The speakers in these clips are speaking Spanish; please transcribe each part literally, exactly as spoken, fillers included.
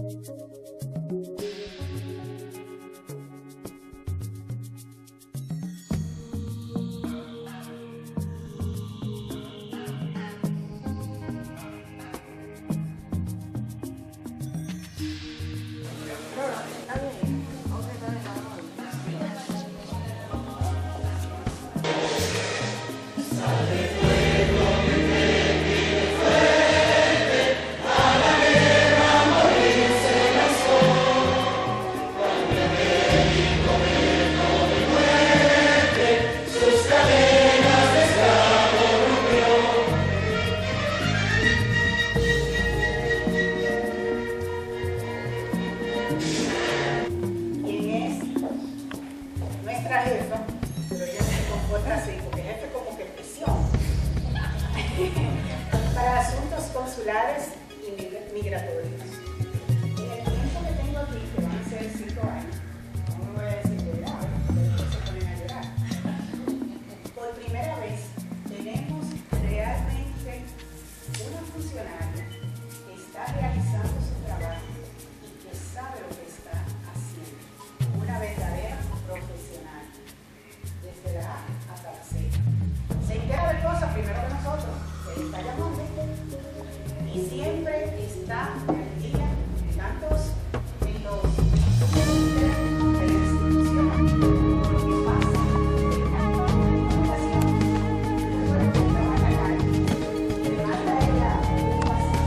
Para asuntos consulares y migratorios. En el tiempo que tengo aquí, que van a ser cinco años, no me voy a decir que ya, pero después se ponen a llorar. Por primera vez tenemos realmente una funcionaria que está realizando su trabajo y que sabe lo que está haciendo. Una verdadera profesional, desde la A hasta la Z. Se entera de cosas primero que nosotros, se está llamando y siempre está al día, tantos en los de la institución, lo que pasa en la comunicación, bueno, que estaba en la calle, le manda a ella un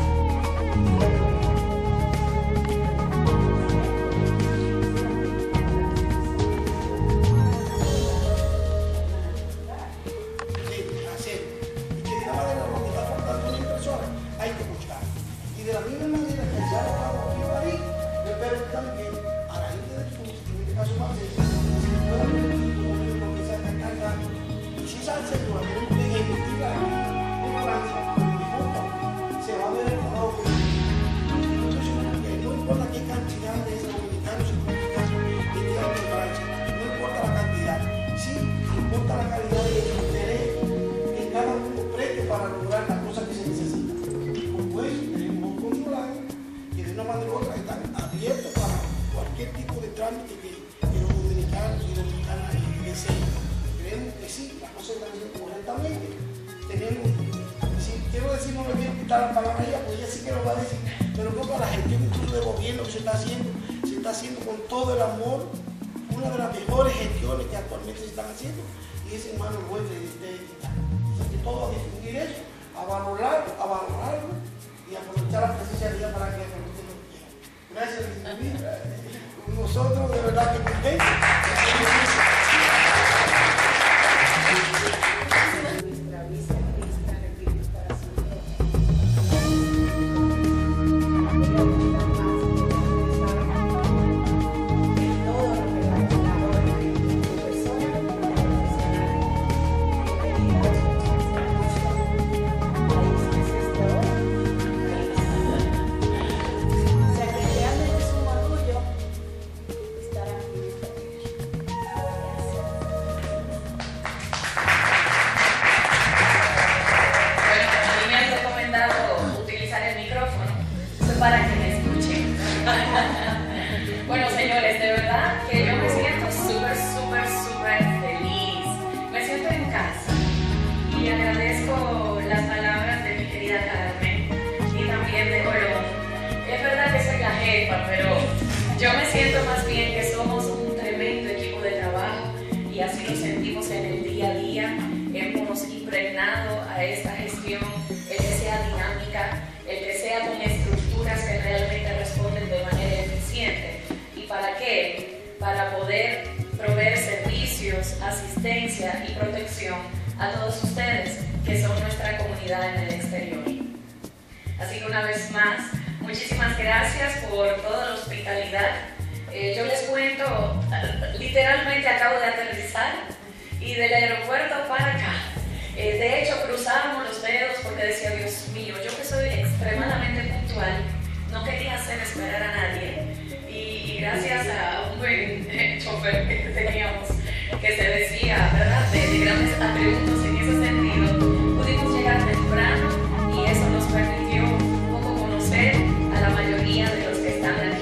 hay que buscar. Y de la misma manera que ya lo hago aquí en París, yo espero que también a la gente del sur, en este caso Marcelo, se pueda ver lo que se está cargando. Y si esa segura que no puede investigar en Francia, en Europa, se va a ver el trabajo que entonces, no importa qué cantidad de dominicanos y dominicanos que quieran en Francia, no importa la cantidad, sí importa la calidad y el interés que cada uno preste para lograr las cosas que se necesitan. Pues tenemos un consulado que de una manera u otra están abiertos para cualquier tipo de trámite que, que los dominicanos y dominicanas deseen. Creemos que sí, las cosas están haciendo correctamente. Tenemos, si quiero decir, no me quiero quitar la palabra ella, pues ella sí que lo va a decir, pero creo que la gestión incluso de gobierno que se está haciendo, se está haciendo con todo el amor, una de las mejores gestiones que actualmente se están haciendo, y es en manos vuestras de ustedes. Así que todo a difundir eso, a valorarlo, a valorarlo, y aprovechar la presencia de ella para que nosotros lo quieran. Gracias, Luis. Nosotros de verdad que contentos. nuestra viceministra repito para su para que me escuchen. Bueno, señores, de verdad que yo me siento súper, súper, súper feliz. Me siento en casa y agradezco las palabras de mi querida Carmen y también de Colón. Es verdad que soy la jefa, pero yo me siento más bien que somos un tremendo equipo de trabajo y así lo sentimos en el día a día. Hemos impregnado a esta gestión el que sea dinámica, el que sea con estructuras que realmente responden de manera eficiente. ¿Y para qué? Para poder proveer servicios, asistencia y protección a todos ustedes que son nuestra comunidad en el exterior. Así que una vez más, muchísimas gracias por toda la hospitalidad. Eh, yo les cuento, literalmente acabo de aterrizar y del aeropuerto para acá. Eh, de hecho, cruzábamos los dedos porque decía, Dios mío, yo que soy extremadamente puntual, no quería hacer esperar a nadie. Y, y gracias a un buen eh, chofer que teníamos, que se decía, ¿verdad?, de, de grandes atributos en ese sentido, pudimos llegar temprano y eso nos permitió un poco conocer a la mayoría de los que están aquí.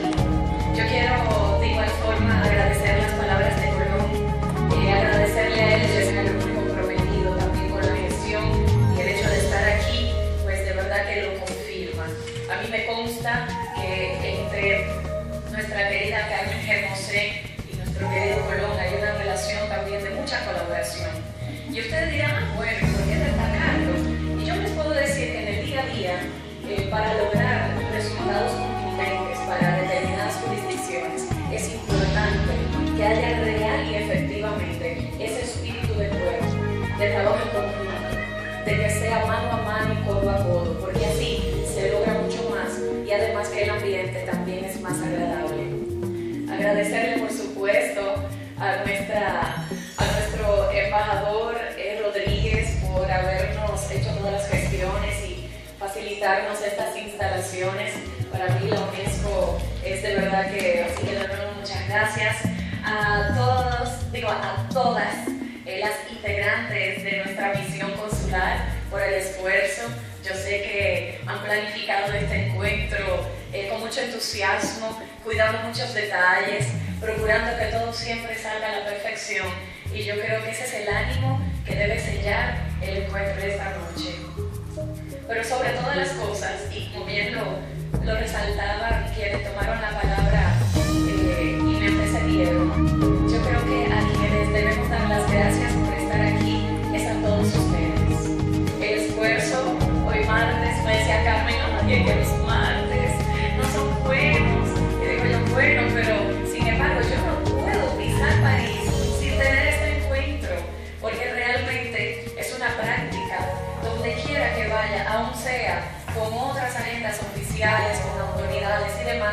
A mí me consta que entre nuestra querida Carmen G. Mosé y nuestro querido Colón hay una relación también de mucha colaboración. Y ustedes dirán, ah, bueno, ¿por qué destacarlo? Y yo les puedo decir que en el día a día, eh, para lograr resultados contundentes para determinadas jurisdicciones, es importante que haya real y efectivamente ese espíritu de cuerpo, de trabajo en conjunto, de que sea mano a mano y codo a codo, porque así se logra mucho más y además que el ambiente también es más agradable. Agradecerle, por supuesto, a, nuestra, a nuestro embajador eh, Rodríguez por habernos hecho todas las gestiones y facilitarnos estas instalaciones. Para mí la UNESCO es de verdad que, así que de nuevo muchas gracias a todos, digo a todas eh, las integrantes de nuestra misión consular por el esfuerzo. Yo sé que han planificado este encuentro eh, con mucho entusiasmo, cuidando muchos detalles, procurando que todo siempre salga a la perfección. Y yo creo que ese es el ánimo que debe sellar el encuentro de esta noche. Pero sobre todas las cosas, y como bien lo, lo resaltaban quienes tomaron la palabra eh, y me antecedieron, yo creo que a quienes debemos dar las gracias por estar aquí es a todos ustedes. El esfuerzo, hoy martes, me decía Carmen, no, nadie que los martes no son buenos. Y digo yo, bueno, pero sin embargo yo no puedo pisar París sin tener este encuentro, porque realmente es una práctica donde quiera que vaya, aun sea con otras agendas oficiales, con autoridades y demás,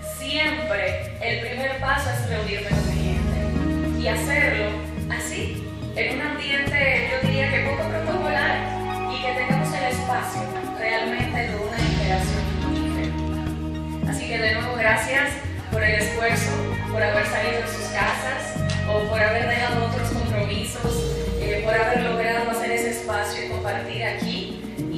siempre el primer paso es reunirme con mi gente y hacerlo así, en un ambiente, yo diría que poco protocolar, y que tengamos el espacio realmente de una interacción diferente. Así que de nuevo gracias por el esfuerzo, por haber salido de sus casas o por haber dejado otros compromisos, eh, por haber logrado hacer ese espacio y compartir aquí.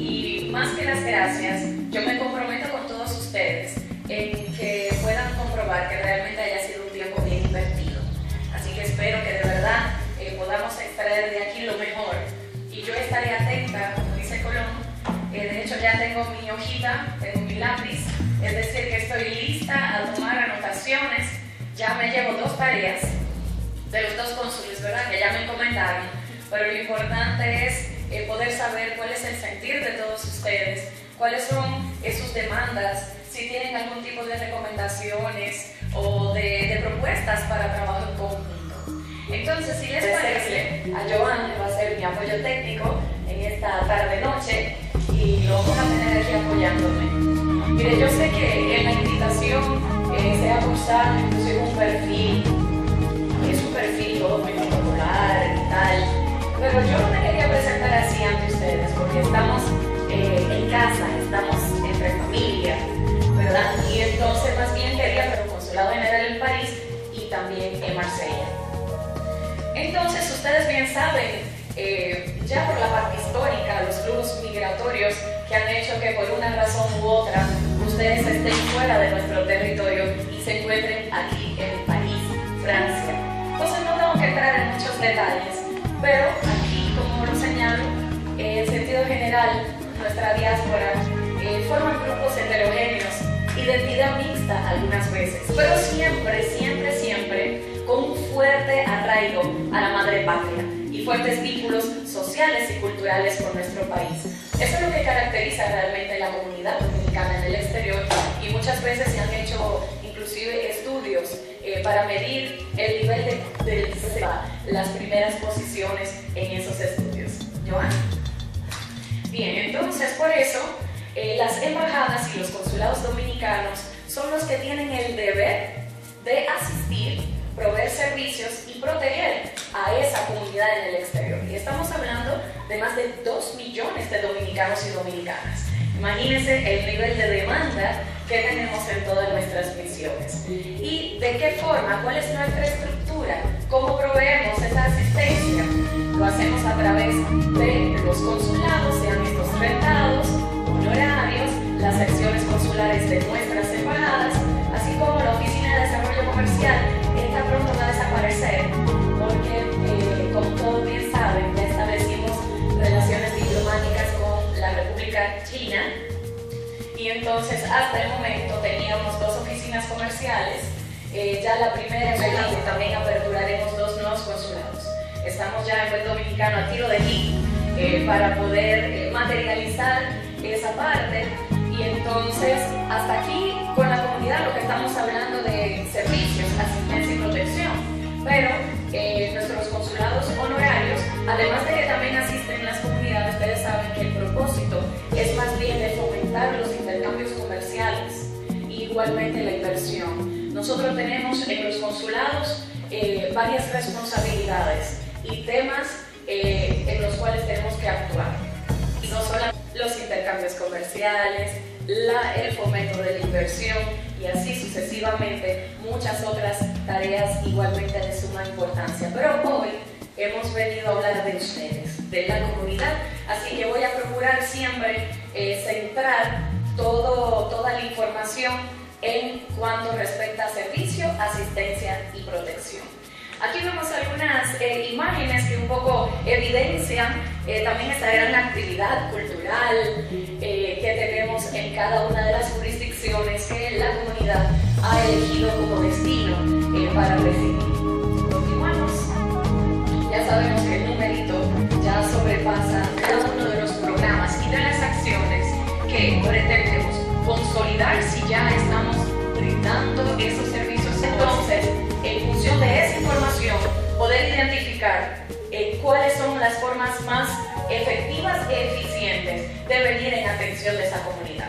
Y más que las gracias, yo me comprometo con todos ustedes en que puedan comprobar que realmente haya sido un tiempo bien invertido. Así que espero que de verdad eh, podamos extraer de aquí lo mejor. Y yo estaré atenta, como dice Colón, eh, de hecho ya tengo mi hojita, tengo mi lápiz, es decir que estoy lista a tomar anotaciones. Ya me llevo dos tareas de los dos cónsules, ¿verdad?, que ya me encomendaron, pero lo importante es eh, poder saber cuál es el sentir de todos ustedes, cuáles son eh, sus demandas, si tienen algún tipo de recomendaciones o de, de propuestas para trabajo en conjunto. Entonces, si les parece, a Joan le va a ser mi apoyo técnico en esta tarde-noche y lo vamos a tener aquí apoyándome. Mire, yo sé que en la invitación eh, se ha usado inclusive un perfil, es un perfil todo muy popular y tal, pero yo no me quería presentar así ante ustedes porque estamos eh, en casa, estamos entre familia, ¿verdad? Y entonces más bien quería ver un consulado general en París y también en Marsella. Entonces ustedes bien saben, eh, ya por la parte histórica, los flujos migratorios que han hecho que por una razón u otra ustedes estén fuera de nuestro territorio y se encuentren aquí en París, Francia. Entonces no tengo que entrar en muchos detalles, pero aquí, como lo señalo, eh, en sentido general, nuestra diáspora eh, forman grupos heterogéneos, identidad mixta algunas veces, pero siempre, siempre, siempre con un fuerte arraigo a la madre patria y fuertes vínculos sociales y culturales con nuestro país. Eso es lo que caracteriza realmente la comunidad dominicana en el exterior, y muchas veces se han hecho inclusive estudios eh, para medir el nivel de, de, de las primeras posiciones en esos estudios. Joan. Bien, entonces por eso eh, las embajadas y los consulados dominicanos son los que tienen el deber de asistir, proveer servicios y proteger a esa comunidad en el exterior. Y estamos hablando de más de dos millones de dominicanos y dominicanas. Imagínense el nivel de demanda que tenemos en todas nuestras misiones. ¿Y de qué forma? ¿Cuál es nuestra estructura? ¿Cómo proveemos esa asistencia? Lo hacemos a través de los consulados, sean estos rentados, honorarios, las secciones consulares de nuestras embajadas, así como la Oficina de Desarrollo Comercial. Esta pronto va a desaparecer porque, eh, como todos bien saben, ya establecimos relaciones diplomáticas con la República China y entonces hasta el momento teníamos dos oficinas comerciales, eh, ya la primera en Belén, y también aperturaremos dos nuevos consulados. Estamos ya en buen dominicano a tiro de hit eh, para poder eh, materializar esa parte, y entonces hasta aquí con la comunidad lo que estamos hablando de servicios, asistencia y protección, pero eh, nuestros consulados honorarios, además de que también asisten las comunidades, ustedes saben que el propósito es más bien de fomentar los intercambios comerciales y igualmente la inversión. Nosotros tenemos en los consulados eh, varias responsabilidades y temas eh, en los cuales tenemos que actuar. Y no solo los intercambios comerciales, la, el fomento de la inversión y así sucesivamente muchas otras tareas igualmente de suma importancia. Pero hoy hemos venido a hablar de ustedes, de la comunidad, así que voy a procurar siempre eh, centrar todo, toda la información en cuanto respecta a servicio, asistencia y protección. Aquí vemos algunas eh, imágenes que un poco evidencian eh, también esta gran actividad cultural eh, que tenemos en cada una de las jurisdicciones que la comunidad ha elegido como destino eh, para recibir. Continuamos. Ya sabemos que el numerito ya sobrepasa cada uno de los programas y de las acciones que pretendemos consolidar si ya estamos brindando esos servicios. Entonces, en función de esa información, poder identificar eh, cuáles son las formas más efectivas e eficientes de venir en atención de esa comunidad.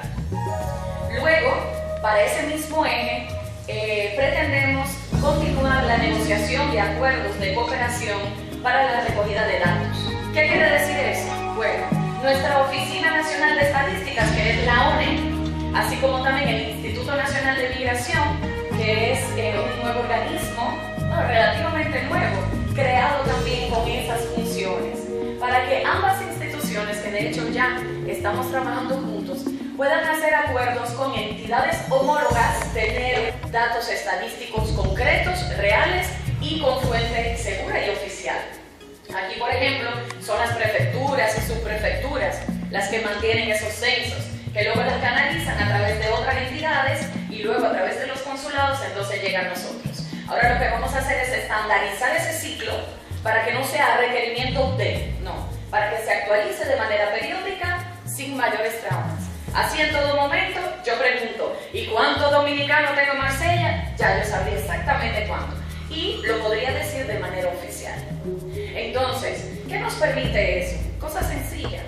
Luego, para ese mismo eje, eh, pretendemos continuar la negociación de acuerdos de cooperación para la recogida de datos. ¿Qué quiere decir eso? Bueno, nuestra Oficina Nacional de Estadísticas, que es la O N E, así como también el Instituto Nacional de Migración, que es eh, un nuevo organismo, no, relativamente nuevo, creado también con esas funciones, para que ambas instituciones, que de hecho ya estamos trabajando juntos, puedan hacer acuerdos con entidades homólogas, tener datos estadísticos concretos, reales y con fuente segura y oficial. Aquí, por ejemplo, son las prefecturas y subprefecturas las que mantienen esos censos, que luego las canalizan a través de otras entidades y luego a través de los consulados, entonces llegan a nosotros. Ahora lo que vamos a hacer es estandarizar ese ciclo para que no sea requerimiento de, no, para que se actualice de manera periódica sin mayores traumas. Así en todo momento yo pregunto, ¿y cuánto dominicano tengo en Marsella? Ya yo sabría exactamente cuánto y lo podría decir de manera oficial. Entonces, ¿qué nos permite eso? Cosas sencillas.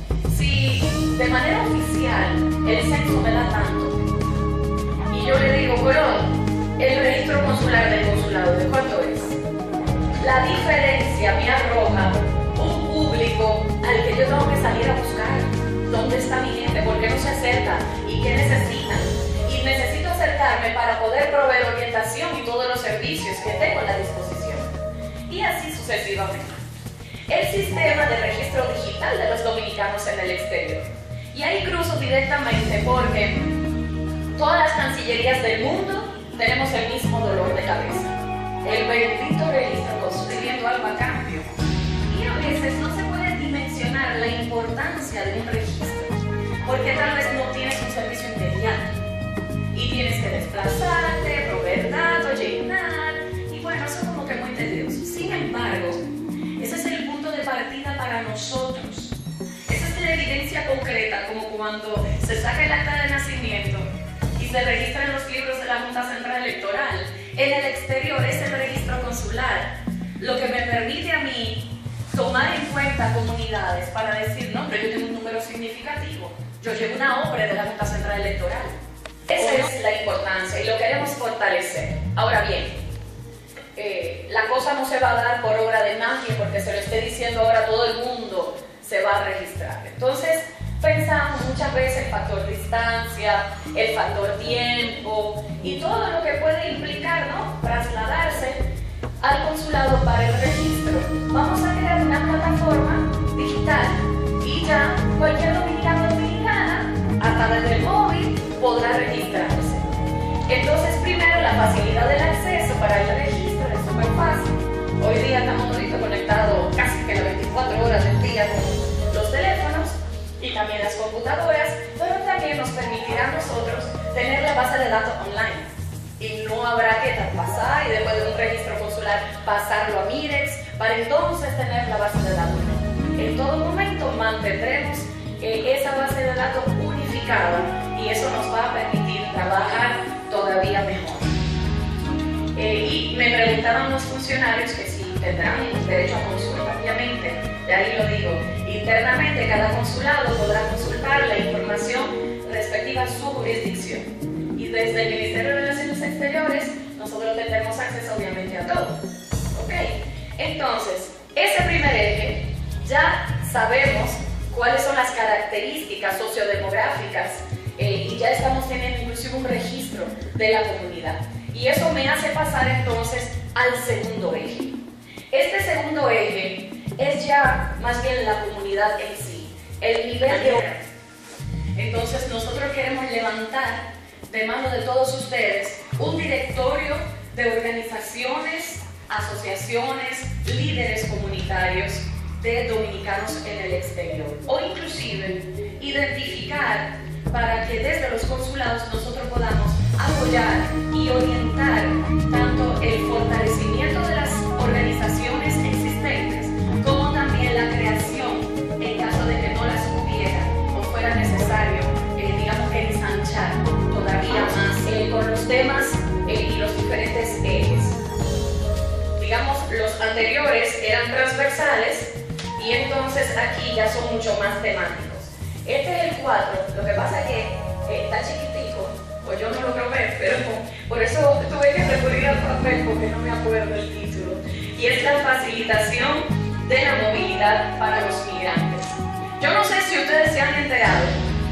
Si de manera oficial el censo me da tanto y yo le digo, bueno, el registro consular del consulado, ¿de cuánto es? La diferencia me arroja un público al que yo tengo que salir a buscar. ¿Dónde está mi gente? ¿Por qué no se acerca? ¿Y qué necesitan? Y necesito acercarme para poder proveer orientación y todos los servicios que tengo a la disposición. Y así sucesivamente. El sistema de registro digital de los dominicanos en el exterior. Y ahí cruzo directamente porque todas las cancillerías del mundo tenemos el mismo dolor de cabeza. El bendito registro consular, pidiendo algo a cambio. Y a veces no se puede dimensionar la importancia de un registro, porque tal vez no tienes un servicio inmediato y tienes que desplazarte, proveer datos, llenar, y bueno, eso es como que muy tedioso. Sin embargo, ese es el punto de partida para nosotros. Esa es la evidencia concreta, como cuando se saca el acta de nacimiento y se registra en los libros de la Junta Central Electoral. En el exterior es el registro consular, lo que me permite a mí tomar en cuenta comunidades para decir, no, pero yo tengo un número significativo, yo llevo una obra de la Junta Central Electoral. Esa es la importancia y lo queremos fortalecer. Ahora bien, eh, la cosa no se va a dar por obra de magia, porque se lo esté diciendo ahora todo el mundo se va a registrar. Entonces, pensamos muchas veces el factor distancia, el factor tiempo y todo lo que puede implicar, ¿no?, trasladarse al consulado para el registro. Vamos a crear una plataforma digital y ya cualquier dominicano o dominicana, hasta desde el móvil, podrá registrarse. Entonces, primero, la facilidad del acceso para el registro es súper fácil. Hoy día estamos toditos conectados casi que las veinticuatro horas del día con los teléfonos y también las computadoras, pero también nos permitirá la base de datos online. Y no habrá que traspasar y después de un registro consular pasarlo a Mirex para entonces tener la base de datos. No. En todo momento mantendremos eh, esa base de datos unificada y eso nos va a permitir trabajar todavía mejor. Eh, y me preguntaban los funcionarios que si tendrán derecho a consulta, obviamente, de ahí lo digo, internamente cada consulado podrá consultar la información respectiva a su jurisdicción. Y desde el Ministerio de Relaciones Exteriores nosotros tendremos acceso obviamente a todo. ¿Ok? Entonces, ese primer eje, ya sabemos cuáles son las características sociodemográficas eh, y ya estamos teniendo inclusive un registro de la comunidad. Y eso me hace pasar entonces al segundo eje. Este segundo eje es ya más bien la comunidad en sí, el nivel de... Entonces nosotros queremos levantar de mano de todos ustedes un directorio de organizaciones, asociaciones, líderes comunitarios de dominicanos en el exterior o inclusive identificar para que desde los consulados nosotros podamos apoyar y orientar tanto el fortalecimiento de las organizaciones existentes como también la creación en caso de que no las hubiera o fuera necesario, eh, digamos que ensanchar todavía más eh, con los temas eh, y los diferentes ejes. Digamos, los anteriores eran transversales y entonces aquí ya son mucho más temáticos. Este es el cuatro, lo que pasa es que eh, está chiquitico, pues yo no lo logro ver, pero por eso tuve que recurrir al papel porque no me acuerdo el título. Y es la facilitación de la movilidad para los migrantes. Yo no sé si ustedes se han enterado,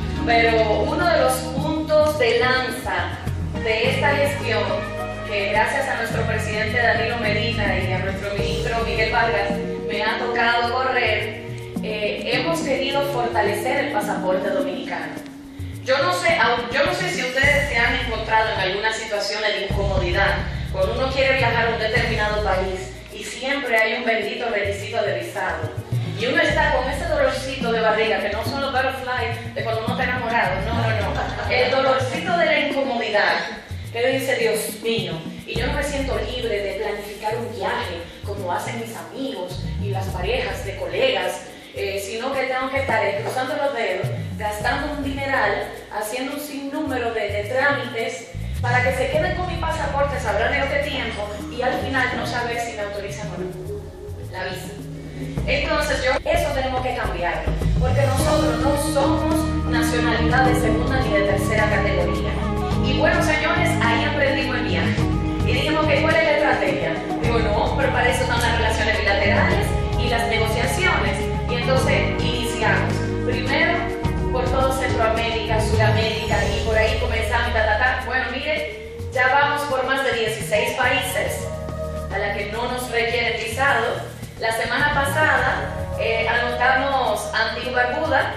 pero uno de los puntos de lanza de esta gestión, que gracias a nuestro presidente Danilo Medina y a nuestro ministro Miguel Vargas me ha tocado correr, eh, hemos querido fortalecer el pasaporte dominicano. Yo no sé, yo no sé si ustedes se han encontrado en alguna situación de incomodidad cuando uno quiere viajar a un determinado país y siempre hay un bendito requisito de visado. Y uno está con ese dolorcito de barriga, que no son los butterflies de cuando uno está enamorado, no, no, no. El dolorcito de la incomodidad, que dice, Dios mío, y yo no me siento libre de planificar un viaje como hacen mis amigos y las parejas de colegas, eh, sino que tengo que estar eh, cruzando los dedos, gastando un dineral, haciendo un sinnúmero de, de trámites para que se queden con mi pasaporte, sabrán en qué tiempo, y al final no saber si me autorizan o no la visa. Entonces, yo, eso tenemos que cambiar, porque nosotros no somos nacionalidad de segunda ni de tercera categoría. Y bueno, señores, ahí aprendimos el viaje. Y dijimos que ¿cuál es la estrategia? Digo, no, pero para eso están las relaciones bilaterales y las negociaciones. Y entonces iniciamos. Primero, por todo Centroamérica, Sudamérica, y por ahí comenzamos, ta, ta, ta. Bueno, miren, ya vamos por más de dieciséis países a la que no nos requieren visado. La semana pasada eh, anotamos Antigua y Barbuda,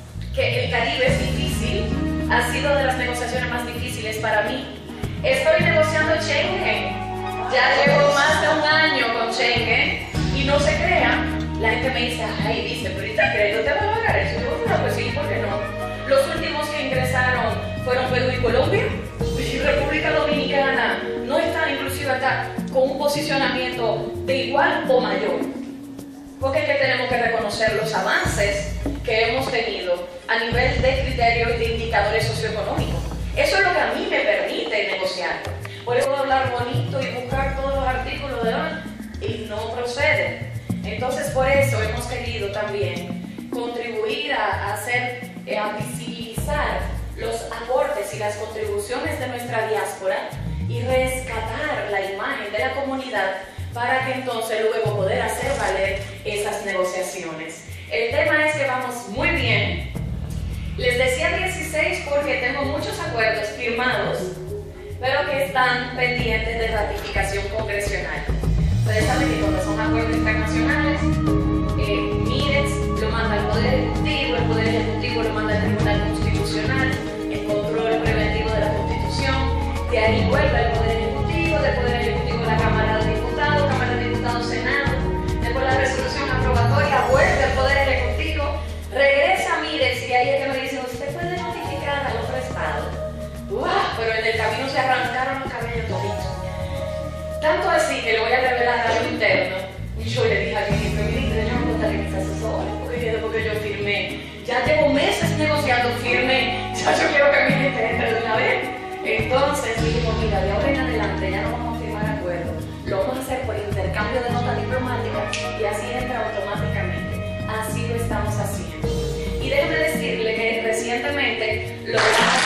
que el Caribe es difícil, ha sido de las negociaciones más difíciles para mí. Estoy negociando Schengen, ya llevo más de un año con Schengen y no se crean. La gente me dice, ay, dice, pero ahorita crédito te va a pagar eso. Yo, no, pues sí, ¿por qué no? Los últimos que ingresaron fueron Perú y Colombia, y República Dominicana no está inclusive acá con un posicionamiento de igual o mayor. Porque es que tenemos que reconocer los avances que hemos tenido a nivel de criterios y de indicadores socioeconómicos. Eso es lo que a mí me permite negociar. Puedo hablar bonito y buscar todos los artículos de hoy y no procede. Entonces, por eso hemos querido también contribuir a, a hacer, eh, a visibilizar los aportes y las contribuciones de nuestra diáspora y rescatar la imagen de la comunidad para que entonces luego poder hacer valer esas negociaciones. El tema es que vamos muy bien. Les decía dieciséis porque tengo muchos acuerdos firmados, pero que están pendientes de ratificación congresional. Ustedes saben que cuando son acuerdos internacionales, eh, Mirex lo manda al Poder Ejecutivo, el Poder Ejecutivo lo manda al Tribunal Constitucional, el control preventivo de la Constitución, de ahí vuelve al Poder Ejecutivo, del Poder Ejecutivo a la Cámara de Diputados, Cámara de Diputados, Senado, después la resolución aprobatoria vuelve al Poder Ejecutivo, regresa a Mirex y ahí es que me dicen, usted puede notificar a los estados. ¡Uah! Pero que lo voy a revelar a lo interno. Y yo le dije a mi ministro, ministro, yo no puedo estar en esa asesora, porque porque yo firmé, ya llevo meses negociando, firme, ya yo quiero que mi gente entre de una vez. Entonces dijimos, mira, de ahora en adelante ya no vamos a firmar acuerdos, lo vamos a hacer por intercambio de notas diplomáticas y así entra automáticamente. Así lo estamos haciendo. Y déjeme decirle que recientemente logramos,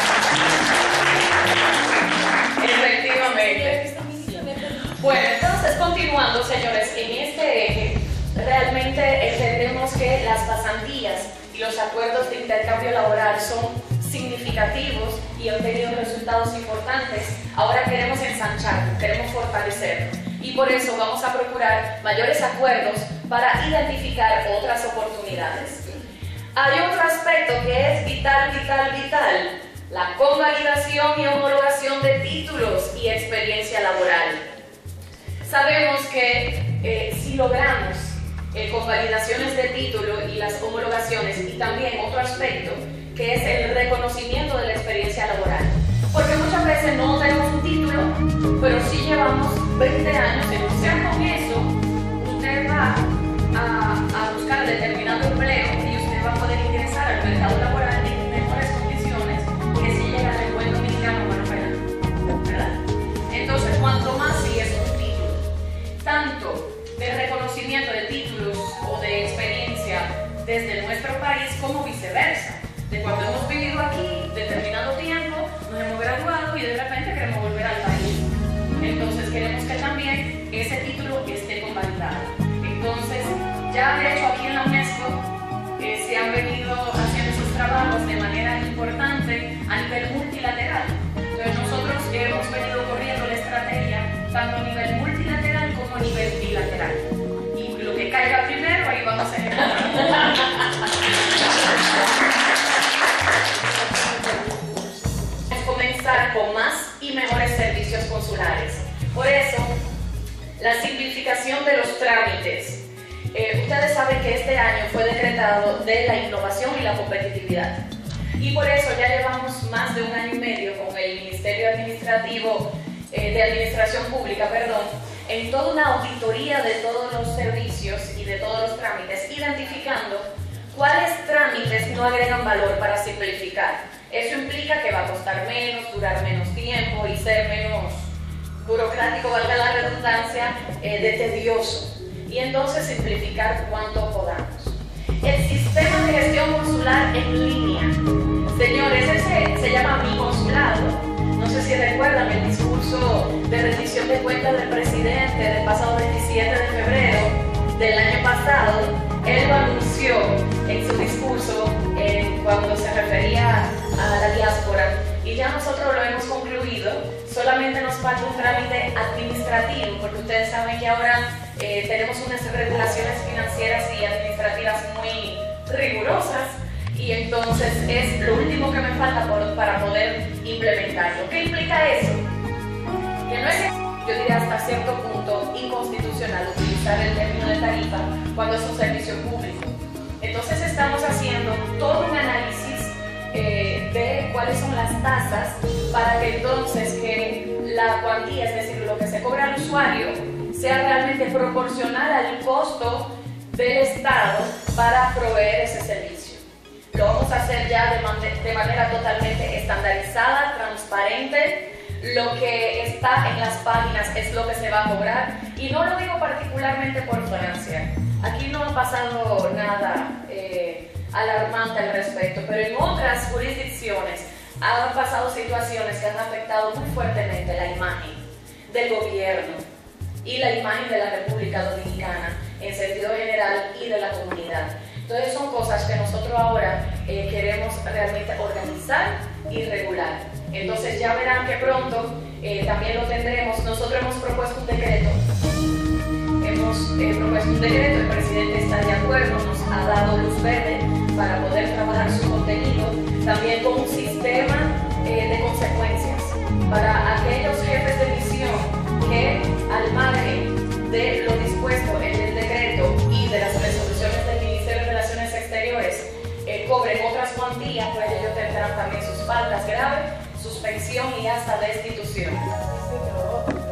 efectivamente. Bueno, entonces continuando, señores, en este eje realmente entendemos que las pasantías y los acuerdos de intercambio laboral son significativos y han tenido resultados importantes. Ahora queremos ensanchar, queremos fortalecerlo y por eso vamos a procurar mayores acuerdos para identificar otras oportunidades. Hay otro aspecto que es vital, vital, vital, la convalidación y homologación de títulos y experiencia laboral. Sabemos que eh, si logramos eh, convalidaciones de título y las homologaciones y también otro aspecto que es el reconocimiento de la experiencia laboral, porque muchas veces no tenemos un título, pero sí llevamos veinte años, entonces con eso usted va a, a buscar determinado empleo y usted va a poder ingresar al mercado laboral en mejores condiciones que si llega al buen dominicano bueno, ¿verdad? Entonces cuanto más si es un título, tanto de reconocimiento de títulos o de experiencia desde nuestro país como viceversa, de cuando hemos vivido aquí determinado tiempo, nos hemos graduado y de repente queremos volver al país. Entonces queremos que también ese título esté convalidado. Entonces, ya de hecho aquí en la UNESCO eh, se han venido haciendo esos trabajos de manera importante a nivel multilateral. Entonces nosotros hemos venido corriendo la estrategia tanto a nivel multilateral como a nivel bilateral. Y lo que caiga primero, ahí vamos a ejecutar. Comenzar con más y mejores servicios consulares. Por eso, la simplificación de los trámites. Eh, ustedes saben que este año fue decretado de la innovación y la competitividad. Y por eso ya llevamos más de un año y medio con el Ministerio Administrativo eh, de Administración Pública, perdón, en toda una auditoría de todos los servicios y de todos los trámites, identificando cuáles trámites no agregan valor para simplificar. Eso implica que va a costar menos, durar menos tiempo y ser menos burocrático, valga la redundancia, eh, de tedioso. Y entonces simplificar cuanto podamos. El sistema de gestión consular en línea. Señores, ese se llama Mi Consulado. No sé si recuerdan el discurso de rendición de cuentas del presidente del pasado veintisiete de febrero del año pasado. Él lo anunció en su discurso eh, cuando se refería a la diáspora y ya nosotros lo hemos concluido. Solamente nos falta un trámite administrativo porque ustedes saben que ahora eh, tenemos unas regulaciones financieras y administrativas muy rigurosas y entonces es lo último que me falta por, para poder implementarlo. ¿Qué implica eso? Que no es, yo diría hasta cierto punto, inconstitucional utilizar el término de tarifa cuando es un servicio público. Entonces estamos haciendo todo un análisis eh, de cuáles son las tasas para que entonces que la cuantía, es decir, lo que se cobra al usuario, sea realmente proporcional al costo del Estado para proveer ese servicio. Lo vamos a hacer ya de, man de manera totalmente estandarizada, transparente. Lo que está en las páginas es lo que se va a cobrar y no lo digo particularmente por Francia. Aquí no ha pasado nada eh, alarmante al respecto, pero en otras jurisdicciones han pasado situaciones que han afectado muy fuertemente la imagen del gobierno y la imagen de la República Dominicana en sentido general y de la comunidad. Entonces son cosas que nosotros ahora eh, queremos realmente organizar y regular. Entonces ya verán que pronto eh, también lo tendremos. Nosotros hemos propuesto un decreto. Hemos eh, propuesto un decreto, el presidente está de acuerdo, nos ha dado luz verde para poder trabajar su contenido, también con un sistema eh, de consecuencias para aquellos jefes de misión que al margen de lo dispuesto en el decreto y de las resoluciones del Ministerio de Relaciones Exteriores eh, cobren otras cuantías, pues ellos tendrán también sus faltas graves, suspensión y hasta destitución.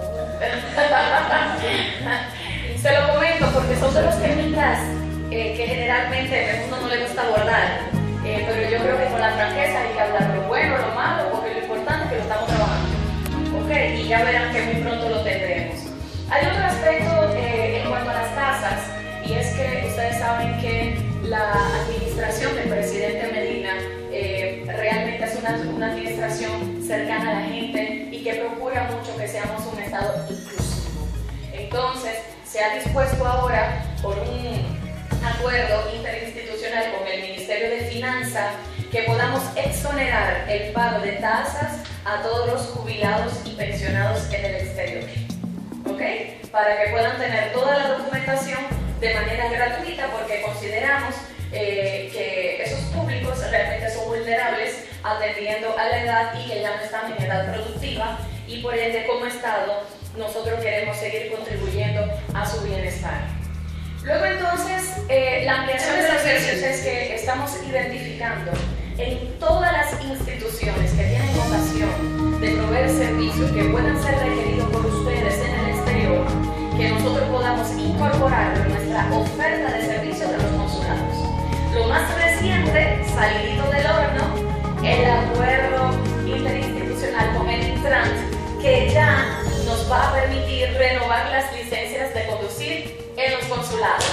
Se lo comento porque son de los temitas eh, que generalmente a uno no le gusta abordar, eh, pero yo creo que con la franqueza hay que hablar lo bueno, lo malo, porque lo importante es que lo estamos trabajando. ¿Ok? Y ya verán que muy pronto lo tendremos. Hay otro aspecto eh, en cuanto a las tasas, y es que ustedes saben que la administración del presidente Medina eh, realmente es una, una administración cercana a la gente y que procura mucho que seamos un Estado inclusivo. Entonces, se ha dispuesto ahora por un acuerdo interinstitucional con el Ministerio de Finanzas que podamos exonerar el pago de tasas a todos los jubilados y pensionados en el exterior. ¿Ok? Para que puedan tener toda la documentación de manera gratuita, porque consideramos eh, que esos públicos realmente son vulnerables atendiendo a la edad y que ya no están en edad productiva, y por ende como Estado nosotros queremos seguir contribuyendo a su bienestar. Luego entonces, eh, la ampliación de servicios es que estamos identificando en todas las instituciones que tienen ocasión de proveer servicios que puedan ser requeridos por ustedes en el exterior, que nosotros podamos incorporarlo en nuestra oferta de servicios de los consulados. Lo más reciente, salidito del horno, el acuerdo interinstitucional con el Intran, que ya nos va a permitir renovar las licencias de conducir en los consulados.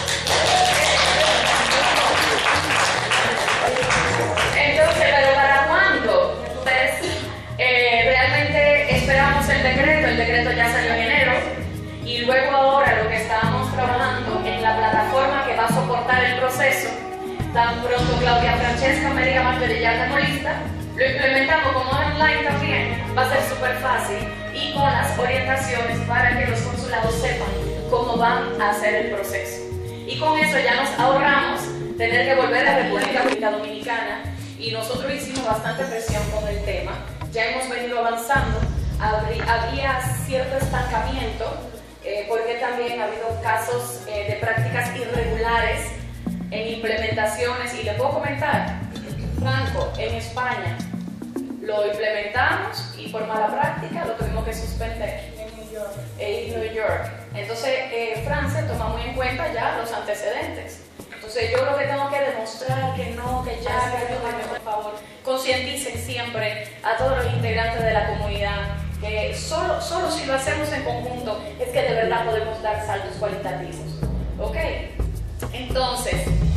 Entonces, ¿pero para cuándo? Entonces, eh, realmente esperamos el decreto, el decreto ya salió en enero, y luego ahora lo que estábamos trabajando en la plataforma que va a soportar el proceso, tan pronto Claudia Francesca me diga más de ya estamos lista, lo implementamos como online también, va a ser súper fácil, y con las orientaciones para que los consulados sepan cómo van a hacer el proceso. Y con eso ya nos ahorramos tener que volver a República Dominicana, y nosotros hicimos bastante presión con el tema, ya hemos venido avanzando, había cierto estancamiento, eh, porque también ha habido casos eh, de prácticas irregulares en implementaciones, y les puedo comentar, Franco, en España, lo implementamos y por mala práctica lo tuvimos que suspender En New York. en New York. Entonces, eh, Francia toma muy en cuenta ya los antecedentes. Entonces, yo lo que tengo que demostrar que no, que ya, que ayúdenme, por favor. Concienticen siempre a todos los integrantes de la comunidad que solo, solo si lo hacemos en conjunto es que de verdad podemos dar saltos cualitativos. ¿Ok? Entonces,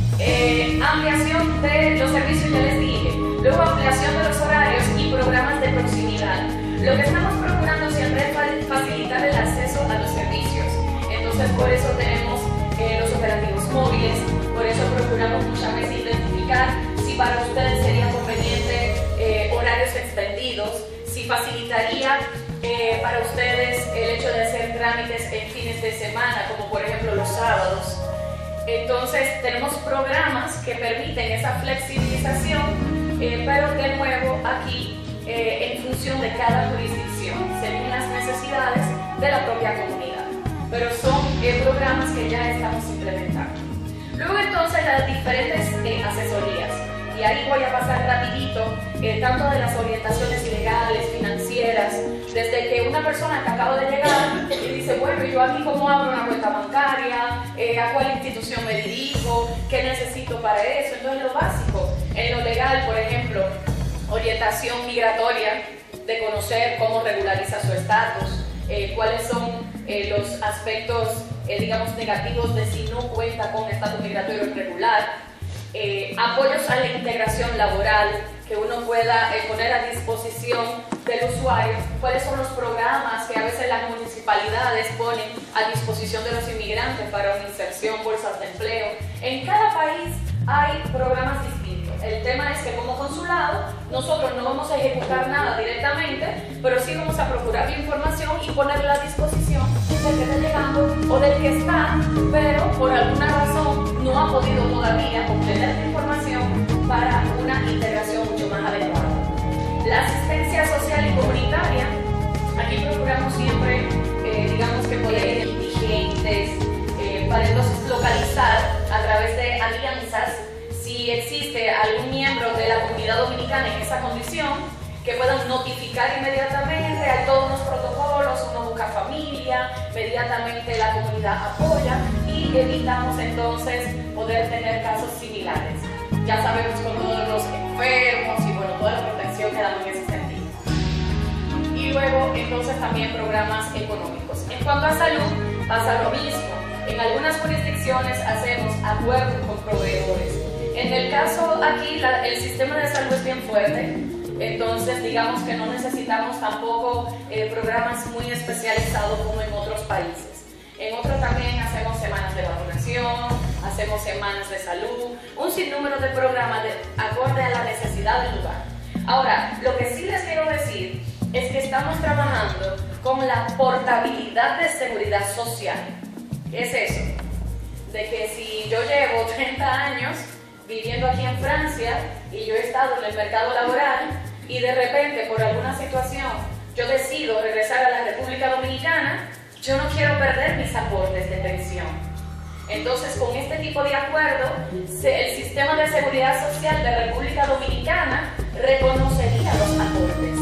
eh, ampliación de los servicios, ya les dije. Luego, ampliación de los horarios y programas de proximidad. Lo que estamos procurando siempre es facilitar el acceso a los servicios. Entonces, por eso tenemos eh, los operativos móviles, por eso procuramos muchas veces identificar si para ustedes sería conveniente eh, horarios extendidos, si facilitaría eh, para ustedes el hecho de hacer trámites en fines de semana, como por ejemplo los sábados. Entonces, tenemos programas que permiten esa flexibilización, eh, pero de nuevo aquí eh, en función de cada jurisdicción, según las necesidades de la propia comunidad. Pero son eh, programas que ya estamos implementando. Luego entonces las diferentes eh, asesorías, y ahí voy a pasar rapidito, eh, tanto de las orientaciones legales, financieras, desde que una persona que acaba de llegar y dice, bueno, yo aquí cómo abro una cuenta bancaria, eh, a cuál institución me dirijo, qué necesito para eso. Entonces lo básico, en lo legal, por ejemplo, orientación migratoria, de conocer cómo regulariza su estatus, eh, cuáles son eh, los aspectos, eh, digamos, negativos de si no cuenta con estatus migratorio irregular, eh, apoyos a la integración laboral, que uno pueda eh, poner a disposición del usuario, cuáles son los programas que a veces las municipalidades ponen a disposición de los inmigrantes para una inserción, bolsas de empleo. En cada país hay programas distintos. El tema es que como consulado nosotros no vamos a ejecutar nada directamente, pero sí vamos a procurar la información y ponerla a disposición del que está llegando o del que está, pero por alguna razón no ha podido todavía obtener la información para una integración mucho más adecuada. La asistencia social y comunitaria, aquí procuramos siempre, eh, digamos que poder ir indigentes, eh, para entonces localizar a través de alianzas si existe algún miembro de la comunidad dominicana en esa condición, que puedan notificar inmediatamente, hay todos los protocolos, uno busca familia, inmediatamente la comunidad apoya y evitamos entonces poder tener casos similares. Ya sabemos con todos los enfermos y bueno, toda la protección que damos en ese sentido. Y luego entonces también programas económicos. En cuanto a salud, pasa lo mismo. En algunas jurisdicciones hacemos acuerdos con proveedores. En el caso aquí, la, el sistema de salud es bien fuerte. Entonces, digamos que no necesitamos tampoco eh, programas muy especializados como en otros países. En otros también hacemos semanas de vacunación, hacemos semanas de salud, un sinnúmero de programas de, acorde a la necesidad del lugar. Ahora, lo que sí les quiero decir es que estamos trabajando con la portabilidad de seguridad social. ¿Qué es eso? De que si yo llevo treinta años viviendo aquí en Francia y yo he estado en el mercado laboral y de repente por alguna situación yo decido regresar a la República Dominicana, yo no quiero perder mis aportes de pensión. Entonces, con este tipo de acuerdo, el sistema de seguridad social de República Dominicana reconocería los aportes.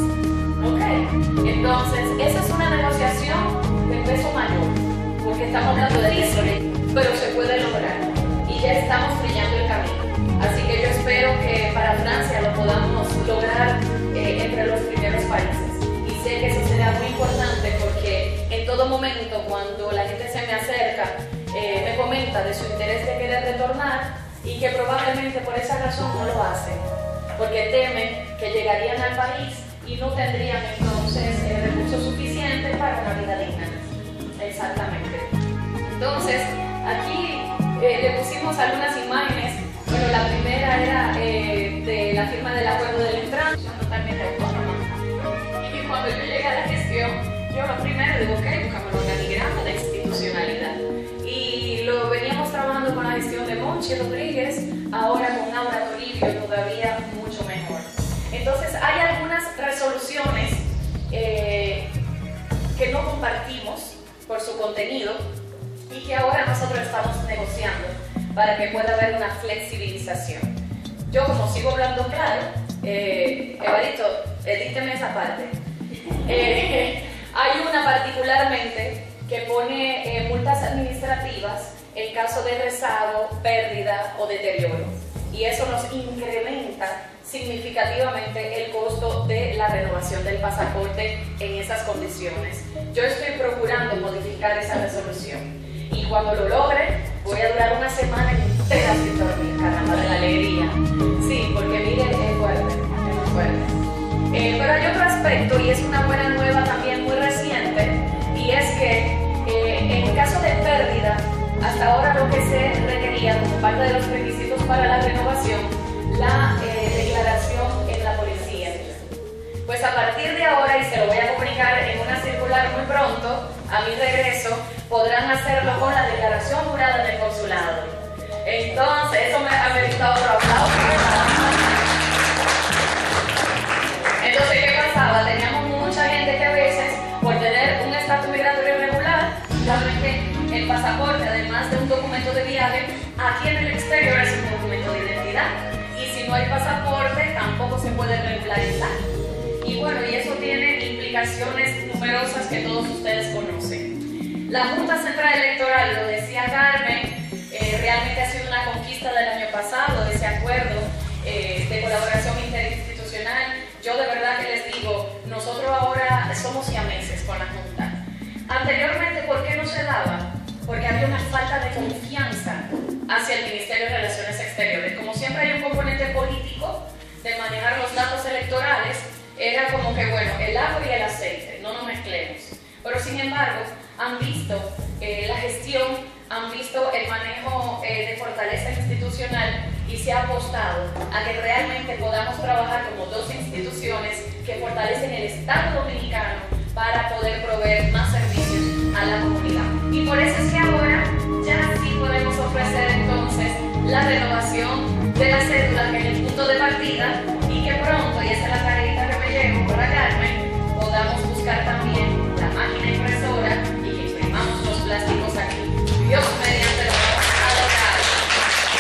¿Ok? Entonces, esa es una negociación de peso mayor, porque estamos hablando de eso, pero se puede lograr y ya estamos brillando el camino. Así que yo espero que para Francia lo podamos lograr eh, entre los primeros países. Y sé que eso será muy importante porque en todo momento cuando la gente se me acerca, eh, me comenta de su interés de querer retornar y que probablemente por esa razón no lo hacen, porque temen que llegarían al país y no tendrían entonces eh, recursos suficientes para una vida digna. Exactamente. Entonces, aquí eh, le pusimos algunas imágenes. Bueno, la primera era eh, de la firma del acuerdo de la entrada, totalmente autónoma. Y cuando yo llegué a la gestión, yo lo primero digo, ok, buscamos un organigrama de institucionalidad. Y lo veníamos trabajando con la gestión de Monchi Rodríguez, ahora con Aura Toribio, todavía mucho mejor. Entonces, hay algunas resoluciones eh, que no compartimos por su contenido y que ahora nosotros estamos negociando para que pueda haber una flexibilización. Yo, como sigo hablando claro, eh, Evaristo, edíteme esa parte. Eh, hay una particularmente que pone eh, multas administrativas en caso de rezago, pérdida o deterioro. Y eso nos incrementa significativamente el costo de la renovación del pasaporte en esas condiciones. Yo estoy procurando modificar esa resolución. Y cuando lo logre, voy a durar una semana entera sin dormir, caramba, de la alegría. Sí, porque mire, es fuerte, es muy fuerte. Eh, pero hay otro aspecto, y es una buena nueva también muy reciente, y es que eh, en caso de pérdida, hasta ahora lo que se requería como parte de los requisitos para la renovación, la eh, declaración en la policía. Pues a partir de ahora, y se lo voy a comunicar en una circular muy pronto, a mi regreso, podrán hacerlo con la declaración jurada del consulado. Entonces, eso me ha merecido otro aplauso. Entonces, ¿qué pasaba? Teníamos mucha gente que a veces, por tener un estatus migratorio irregular, realmente el pasaporte, además de un documento de viaje, aquí en el exterior es un documento de identidad. Y si no hay pasaporte, tampoco se puede regularizar. Y bueno, y eso tiene implicaciones numerosas que todos ustedes conocen. La Junta Central Electoral, lo decía Carmen, eh, realmente ha sido una conquista del año pasado, de ese acuerdo eh, de colaboración interinstitucional. Yo de verdad que les digo, nosotros ahora somos siameses con la Junta. Anteriormente, ¿por qué no se daba? Porque había una falta de confianza hacia el Ministerio de Relaciones Exteriores. Como siempre hay un componente político de manejar los datos electorales, era como que, bueno, el agua y el aceite, no nos mezclemos. Pero sin embargo, han visto eh, la gestión, han visto el manejo eh, de fortaleza institucional y se ha apostado a que realmente podamos trabajar como dos instituciones que fortalecen el Estado dominicano para poder proveer más servicios a la comunidad. Y por eso es que ahora ya sí podemos ofrecer entonces la renovación de la cédula, que es el punto de partida, y que pronto, y esa es la tareita que me llevo por la Carmen, podamos buscar también la máquina impresora y que imprimamos los plásticos aquí. Dios mediante lo vamos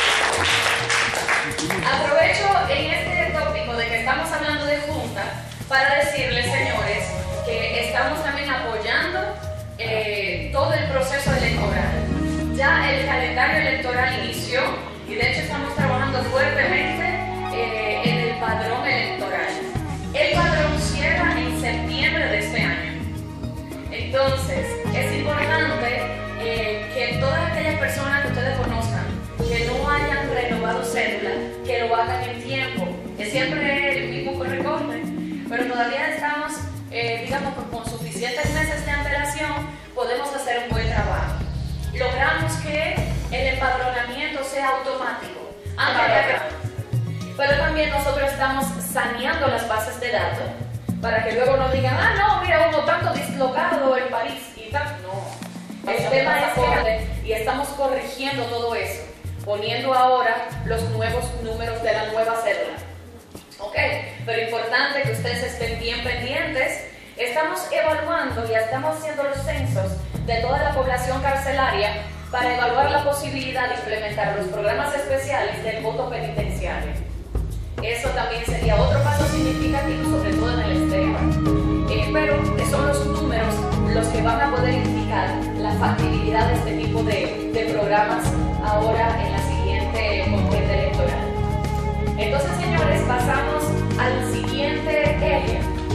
a lograr. Aprovecho en este tópico de que estamos hablando de Junta para decirles, señores, que estamos también apoyando eh, todo el proceso electoral. Ya el calendario electoral inició y de hecho estamos trabajando fuertemente eh, en el padrón electoral. El padrón cierra en septiembre de este año. Entonces, es importante eh, que todas aquellas personas que ustedes conozcan que no hayan renovado cédula, que lo hagan en tiempo. Es siempre el mismo corre-corre, pero todavía estamos, eh, digamos, con suficientes meses de antelación, podemos hacer un buen trabajo. Logramos que el empadronamiento sea automático. Pero también nosotros estamos saneando las bases de datos para que luego no digan, ah, no, mira, hubo tanto dislocado en París y tal. No, el tema es que y estamos corrigiendo todo eso, poniendo ahora los nuevos números de la nueva cédula. Ok, pero importante que ustedes estén bien pendientes. Estamos evaluando y estamos haciendo los censos de toda la población carcelaria para evaluar la posibilidad de implementar los programas especiales del voto penitenciario. Eso también sería otro paso significativo, sobre todo en el exterior. Eh, pero son los números los que van a poder indicar la factibilidad de este tipo de, de programas ahora en la siguiente contienda electoral. Entonces, señores, pasamos al siguiente eje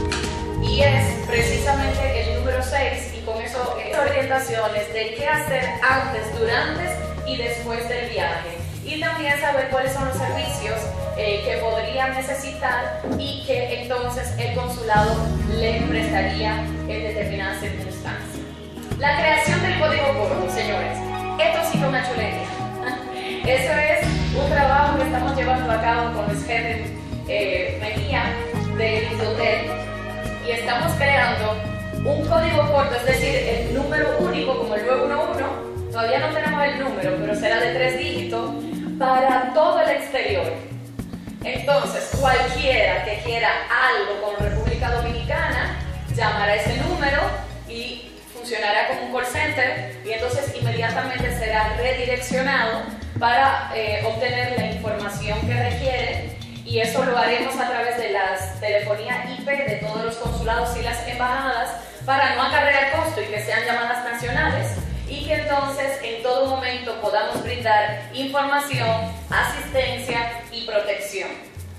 y es precisamente el número seis, y con eso eh, orientaciones de qué hacer antes, durante y después del viaje, y también saber cuáles son los servicios eh, que podrían necesitar y que entonces el consulado le prestaría en determinadas circunstancias. La creación del código corto, señores, esto sí que una chulería. Eso es un trabajo que estamos llevando a cabo con Luis Henry eh, Mejía del Indotel, y estamos creando un código corto, es decir, el número único como el nueve uno uno, todavía no tenemos el número, pero será de tres dígitos, para todo el exterior. Entonces, cualquiera que quiera algo con República Dominicana, llamará ese número y funcionará como un call center, y entonces inmediatamente será redireccionado para eh, obtener la información que requiere, y eso lo haremos a través de las telefonía I P de todos los consulados y las embajadas para no acarrear costo y que sean llamadas nacionales, y que entonces en todo momento podamos brindar información, asistencia y protección.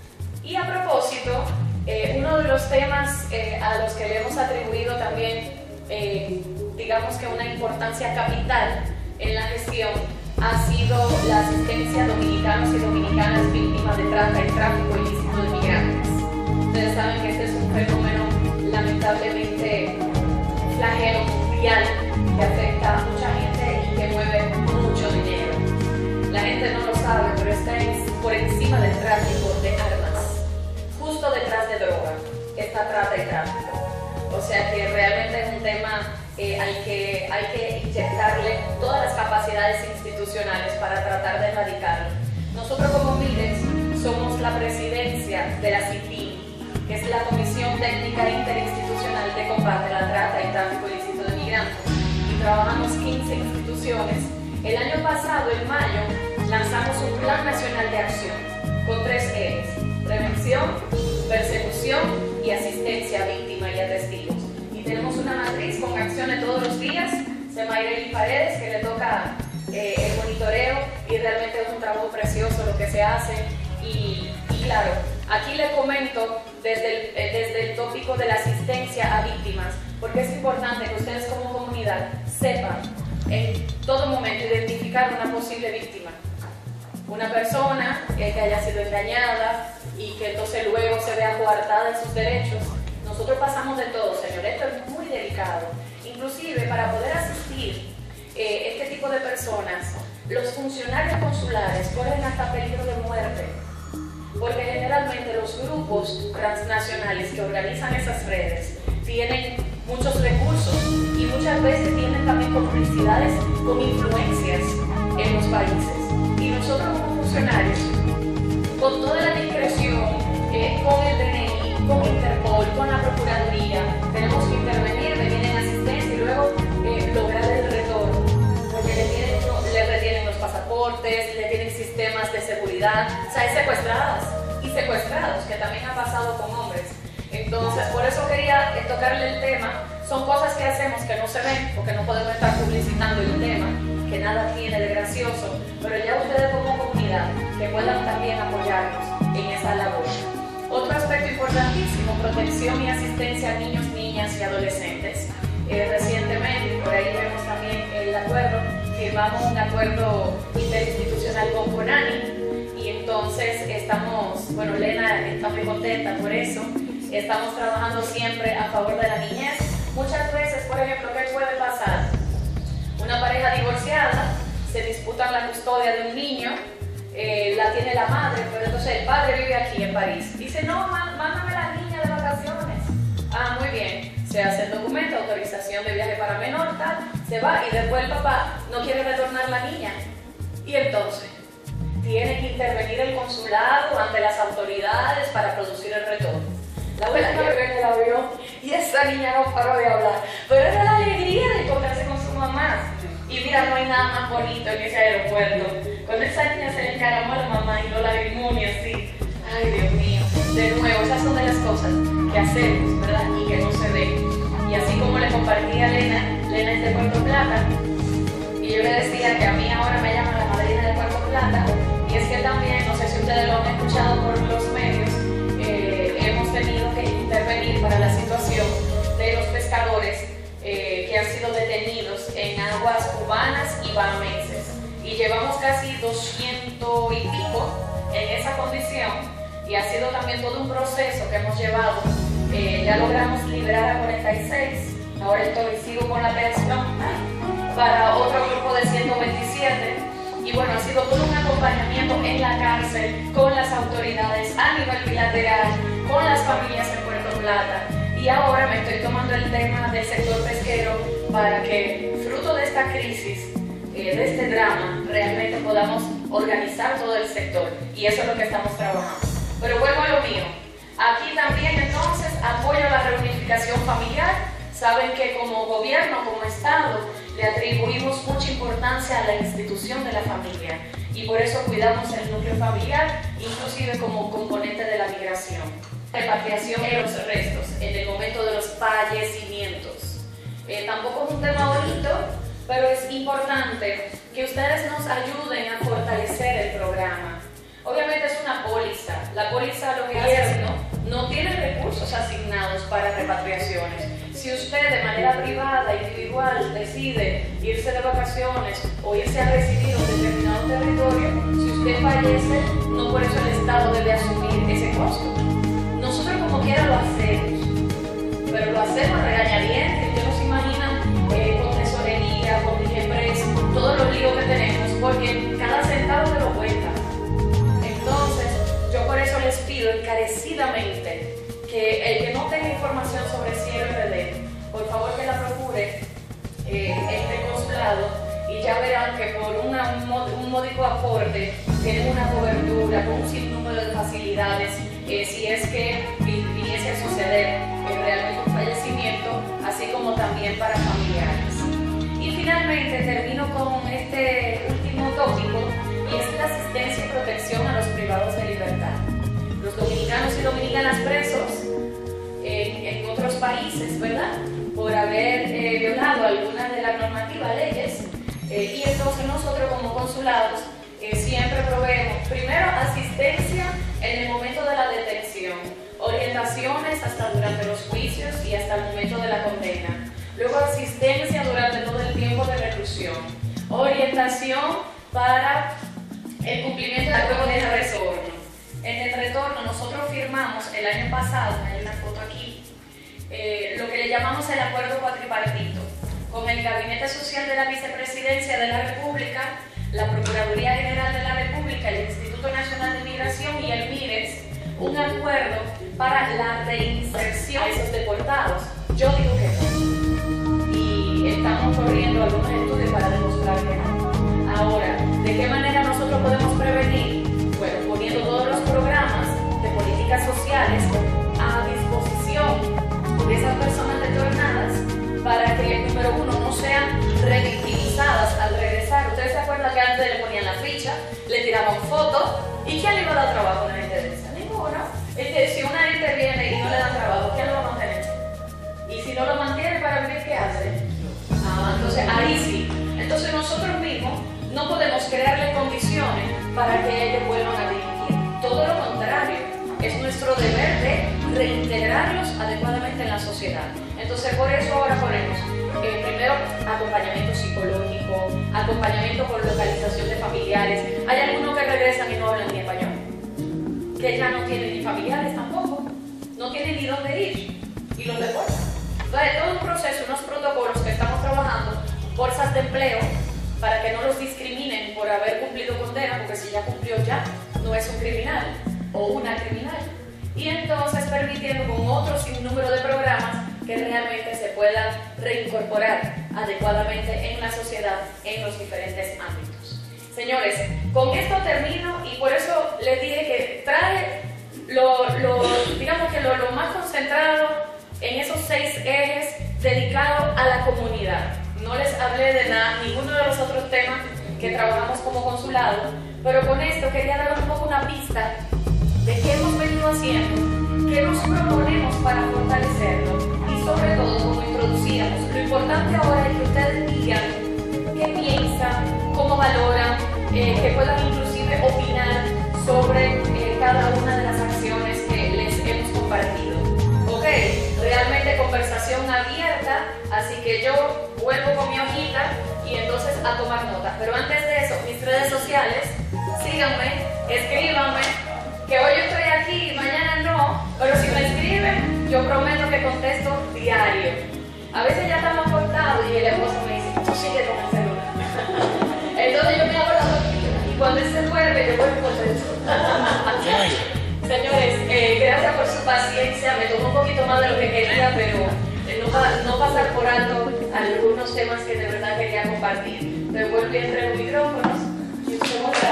Y a propósito, eh, uno de los temas eh, a los que le hemos atribuido también, eh, digamos que una importancia capital en la gestión, ha sido la asistencia a dominicanos y dominicanas víctimas de trata y tráfico ilícito de migrantes. Ustedes saben que este es un fenómeno lamentablemente flagelo mundial que afecta a mucha gente y que mueve mucho dinero. La gente no lo sabe, pero está en, por encima del tráfico de armas. Justo detrás de droga está trata y tráfico. O sea que realmente es un tema eh, al que hay que inyectarle todas las capacidades institucionales para tratar de erradicarlo. Nosotros como MIDES somos la presidencia de la C I T I M, que es la Comisión Técnica Interinstitucional de Combate a la Trata y Tráfico Ilícito de Migrantes, y trabajamos quince instituciones. El año pasado, en mayo, lanzamos un Plan Nacional de Acción con tres ejes: prevención, persecución y asistencia a víctimas y a testigos. Y tenemos una matriz con acciones todos los días. Se Mayreli Paredes, que le toca eh, el monitoreo, y realmente es un trabajo precioso lo que se hace. Y, y claro, aquí les comento desde el, eh, desde el tópico de la asistencia a víctimas, porque es importante que ustedes como comunidad sepan en todo momento identificar una posible víctima. Una persona eh, que haya sido engañada y que entonces luego se vea coartada en sus derechos. Nosotros pasamos de todo, señor. Esto es muy delicado. Inclusive, para poder asistir eh, este tipo de personas, los funcionarios consulares corren hasta peligro de muerte, porque generalmente los grupos transnacionales que organizan esas redes tienen muchos recursos y muchas veces tienen también complicidades con influencias en los países. Y nosotros como funcionarios, con toda la discreción, eh, con el D N I, con Interpol, con la Procuraduría, tenemos que intervenir, venir en asistencia y luego eh, lograr el retorno, porque le, tienen, le retienen los pasaportes, le tienen sistemas de seguridad. O sea, hay secuestradas y secuestrados, que también ha pasado con hombres. Entonces, por eso eh, tocarle el tema. Son cosas que hacemos que no se ven, porque no podemos estar publicitando el tema, que nada tiene de gracioso, pero ya ustedes como comunidad que puedan también apoyarnos en esa labor. Otro aspecto importantísimo, protección y asistencia a niños, niñas y adolescentes. Eh, recientemente, por ahí vemos también el acuerdo, firmamos un acuerdo interinstitucional con CONANI y entonces estamos, bueno, Lena está muy contenta por eso, estamos trabajando siempre a favor de la niñez. Muchas veces, por ejemplo, ¿qué puede pasar? Una pareja divorciada, se disputan la custodia de un niño, eh, la tiene la madre, pero entonces el padre vive aquí en París. Dice, no, mándame la niña de vacaciones. Ah, muy bien. Se hace el documento, autorización de viaje para menor, tal, se va y después el papá no quiere retornar la niña. Y entonces, tiene que intervenir el consulado ante las autoridades para producir el retorno. La abuela llegó en el avión y esa niña no paró de hablar, pero era la alegría de encontrarse con su mamá. Y mira, no hay nada más bonito en ese aeropuerto. Cuando esa niña se le encaramó a la mamá y no la lagrimonio así. Ay, Dios mío. De nuevo, esas son de las cosas que hacemos, ¿verdad? Y que no se ven. Y así como le compartí a Lena, Lena es de Puerto Plata, y yo le decía que a mí ahora me llaman la madrina de Puerto Plata, y es que también, no sé si ustedes lo han escuchado por los medios, eh, hemos tenido que intervenir para la situación de los pescadores eh, que han sido detenidos en aguas cubanas y bahameses. Y llevamos casi doscientos y pico en esa condición, y ha sido también todo un proceso que hemos llevado. Eh, ya logramos liberar a cuarenta y seis, ahora estoy, sigo con la pensión para otro grupo de ciento veintisiete, y bueno, ha sido todo un acompañamiento en la cárcel con las autoridades a nivel bilateral, con las familias en Puerto Plata, y ahora me estoy tomando el tema del sector pesquero para que, fruto de esta crisis, eh, de este drama, realmente podamos organizar todo el sector, y eso es lo que estamos trabajando. Pero vuelvo a lo mío. Aquí también entonces apoyo a la reunificación familiar. Saben que como gobierno, como Estado, le atribuimos mucha importancia a la institución de la familia y por eso cuidamos el núcleo familiar, inclusive como componente de la migración. Repatriación de los restos en el momento de los fallecimientos. Eh, tampoco es un tema bonito, pero es importante que ustedes nos ayuden a fortalecer el programa. Obviamente es una póliza. La póliza lo que hace es no, no tiene recursos asignados para repatriaciones. Si usted de manera privada, individual, decide irse de vacaciones o irse a residir en un determinado territorio, si usted fallece, no por eso el Estado debe asumir ese costo. Nosotros como quiera lo hacemos, pero lo hacemos regañadientes. Ustedes no se imaginan eh, con tesorería, con DIGEPRES, todos los líos que tenemos, porque cada centavo te lo cuenta. Entonces, yo por eso les pido encarecidamente que el que no tenga información sobre C I R R D, por favor que la procure eh, este consulado, y ya verán que por una, un módico aporte tienen una cobertura con un sinnúmero de facilidades eh, si es que viniese a suceder eh, realmente un fallecimiento, así como también para familiares. Y finalmente termino con este último tópico, y es la asistencia y protección a los privados de libertad. Los dominicanos y dominicanas presos en, en otros países, ¿verdad?, por haber eh, violado algunas de las normativas, leyes, eh, y entonces nosotros como consulados eh, siempre proveemos primero asistencia en el momento de la detención, orientaciones hasta durante los juicios y hasta el momento de la condena, luego asistencia durante todo el tiempo de reclusión, orientación para el cumplimiento del acuerdo de retorno. En el retorno nosotros firmamos el año pasado, hay una foto aquí, eh, lo que le llamamos el acuerdo cuatripartito, con el Gabinete Social de la Vicepresidencia de la República, la Procuraduría General de la República, el Instituto Nacional de Migración y el MIRES, un acuerdo para la reinserción de esos deportados. Yo digo que no, y estamos corriendo algunos estudios para demostrar que no. Ahora, ¿de qué manera nosotros podemos prevenir? Bueno, poniendo todos los programas de políticas sociales a disposición de esas personas retornadas para que, número uno, no sean revictimizadas al regresar. Ustedes se acuerdan que antes le ponían la ficha, le tiraban fotos, ¿y quién le iba a dar trabajo a una gente de esa? Ninguno. Es que si una gente viene y no le dan trabajo, ¿quién lo va a mantener? integrarlos adecuadamente en la sociedad. Entonces, por eso ahora ponemos eh, primero acompañamiento psicológico, acompañamiento con localización de familiares. Hay algunos que regresan y no hablan ni español, que ya no tienen ni familiares tampoco, no tienen ni dónde ir y los deportan. Entonces, todo un proceso, unos protocolos que estamos trabajando, bolsas de empleo, para que no los discriminen por haber cumplido condena, porque si ya cumplió ya, no es un criminal o una criminal. Y entonces permitiendo con otro sinnúmero de programas que realmente se puedan reincorporar adecuadamente en la sociedad en los diferentes ámbitos. Señores, con esto termino y por eso les dije que trae lo, lo, digamos que lo, lo más concentrado en esos seis ejes dedicados a la comunidad. No les hablé de nada, ninguno de los otros temas que trabajamos como consulado, pero con esto quería dar un poco una pista de qué hemos venido haciendo, qué nos proponemos para fortalecerlo y sobre todo, como introducíamos, lo importante ahora es que ustedes digan qué piensan, cómo valoran, eh, que puedan inclusive opinar sobre eh, cada una de las acciones que les hemos compartido. Ok, realmente conversación abierta, así que yo vuelvo con mi hojita y entonces a tomar nota. Pero antes de eso, mis redes sociales, síganme, escríbanme, que hoy yo estoy aquí y mañana no, pero si me escriben, yo prometo que contesto diario. A veces ya estamos cortados y el esposo me dice, tú sigue con el celular. Entonces yo me hago la hojita y cuando él se duerme, yo vuelvo con el celular. Señores, eh, gracias por su paciencia, me tomó un poquito más de lo que quería, pero eh, no, pa no pasar por alto algunos temas que de verdad quería compartir. Me vuelvo entre los micrófonos y usemos la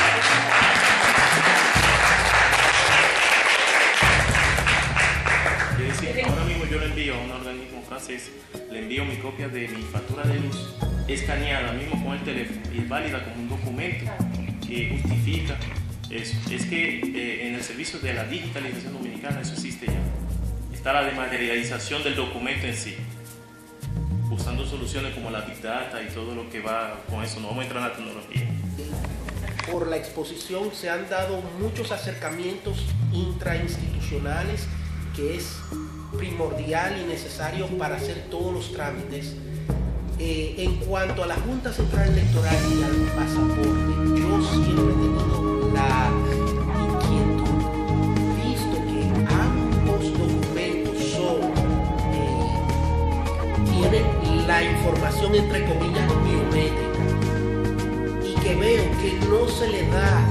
Ahora mismo yo le envío a un organismo francés, le envío mi copia de mi factura de luz escaneada mismo con el teléfono y es válida como un documento que justifica eso. Es que eh, en el servicio de la digitalización dominicana eso existe ya. Está la dematerialización del documento en sí, usando soluciones como la Big Data y todo lo que va con eso. No vamos a entrar en la tecnología. Por la exposición se han dado muchos acercamientos intrainstitucionales que es primordial y necesario para hacer todos los trámites. Eh, en cuanto a la Junta Central Electoral y al pasaporte, yo siempre he tenido la inquietud, visto que ambos documentos son, eh, tienen la información entre comillas biométrica y que veo que no se le da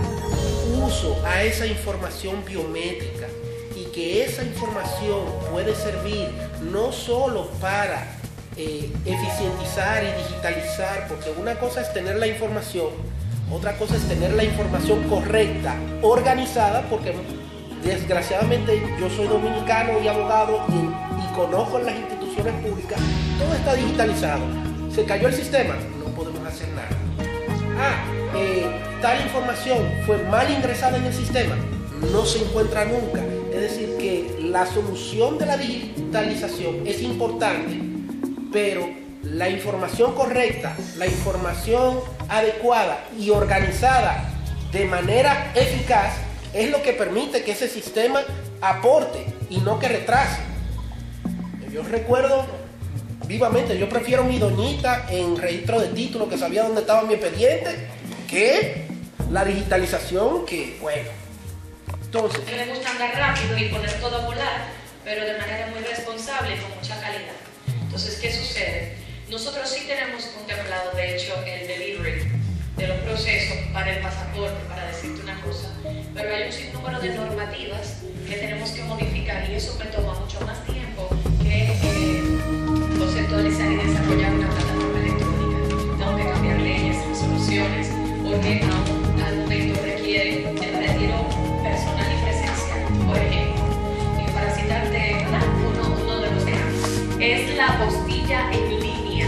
uso a esa información biométrica y que esa información puede servir no solo para eh, eficientizar y digitalizar, porque una cosa es tener la información, otra cosa es tener la información correcta, organizada, porque desgraciadamente yo soy dominicano y abogado y, y conozco en las instituciones públicas, todo está digitalizado. Se cayó el sistema, no podemos hacer nada. Ah, eh, tal información fue mal ingresada en el sistema, no se encuentra nunca. Es decir, que la solución de la digitalización es importante, pero la información correcta, la información adecuada y organizada de manera eficaz es lo que permite que ese sistema aporte y no que retrase. Yo recuerdo vivamente, yo prefiero mi doñita en registro de título, que sabía dónde estaba mi expediente, que la digitalización, que bueno. Entonces, me gusta andar rápido y poner todo a volar, pero de manera muy responsable y con mucha calidad. Entonces, ¿qué sucede? Nosotros sí tenemos contemplado, de hecho, el delivery de los procesos para el pasaporte, para decirte una cosa, pero hay un sinnúmero de normativas que tenemos que modificar y eso me toma mucho más tiempo que eh, conceptualizar y desarrollar una plataforma electrónica. Tengo que cambiar leyes, resoluciones, porque aún al momento requiere el retiro personal y presencial. Por ejemplo, y para citarte uno, uno de los ejemplos, es la apostilla en línea,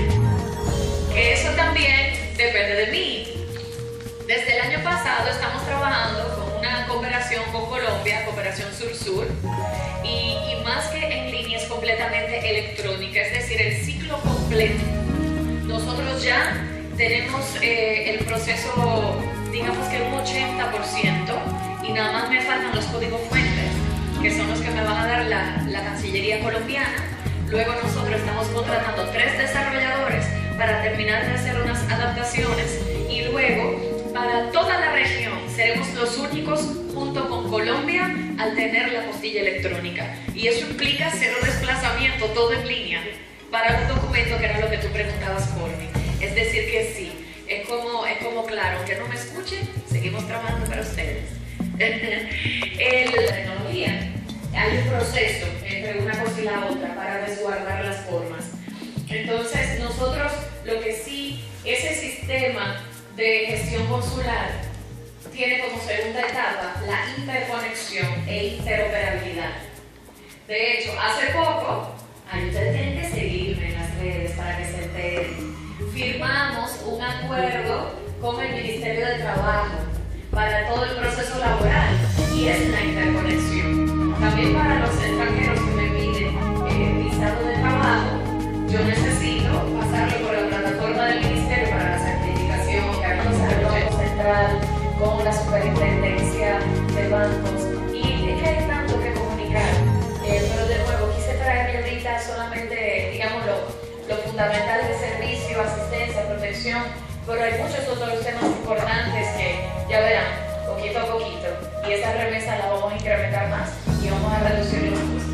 que eso también depende de mí. Desde el año pasado estamos trabajando con una cooperación con Colombia, Cooperación Sur-Sur, y, y más que en línea es completamente electrónica, es decir, el ciclo completo. Nosotros ya tenemos eh, el proceso, digamos que un ochenta por ciento, y nada más me faltan los códigos fuentes. que son los que me van a dar la, la Cancillería colombiana. Luego nosotros estamos contratando tres desarrolladores para terminar de hacer unas adaptaciones y luego para toda la región seremos los únicos junto con Colombia al tener la postilla electrónica. Y eso implica cero desplazamiento, todo en línea, para un documento que era lo que tú preguntabas por mí. Es decir que sí, es como, es como claro, aunque no me escuchen, seguimos trabajando para ustedes. En la tecnología hay un proceso entre una cosa y la otra para resguardar las formas. Entonces nosotros lo que sí, ese sistema de gestión consular tiene como segunda etapa la interconexión e interoperabilidad. De hecho, hace poco, ay, ustedes tienen que seguirme en las redes para que se enteren, firmamos un acuerdo con el Ministerio de Trabajo para todo el proceso laboral y es la interconexión. También para los extranjeros que me piden eh, visado de trabajo, yo necesito pasarlo por la plataforma del Ministerio para la certificación que haga el central con la superintendencia de bancos y es que hay tanto que comunicar, eh, pero de nuevo quise traerle ahorita solamente, digamos, lo, lo fundamental de servicio, asistencia, protección, pero hay muchos otros temas importantes que ya verán, poquito a poquito, y esa remesa la vamos a incrementar más y vamos a reducir los costos.